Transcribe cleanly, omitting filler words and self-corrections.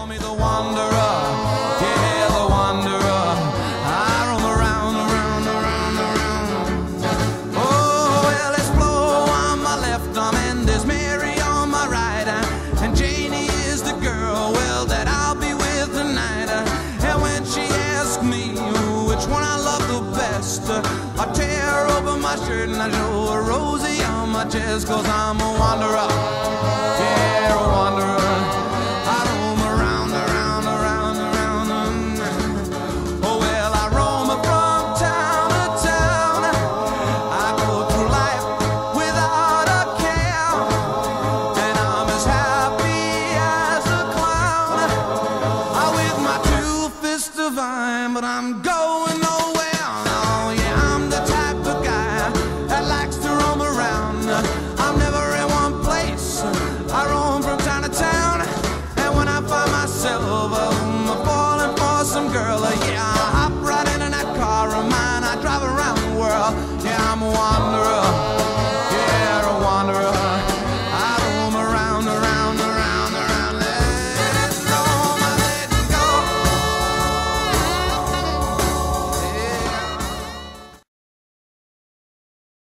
me the wanderer, yeah, the wanderer. I roam around, around, around, around. Oh, well, there's Flo on my left arm and there's Mary on my right, and Janie is the girl, well, that I'll be with tonight. And when she asks me which one I love the best, I tear open my shirt and I show her Rosie on my chest, 'cause I'm a wanderer, yeah, a wanderer. I roam around, around, around, around. Oh, well, I roam from town to town. I go through life without a care, and I'm as happy as a clown. I with my two fists divine, but I'm going.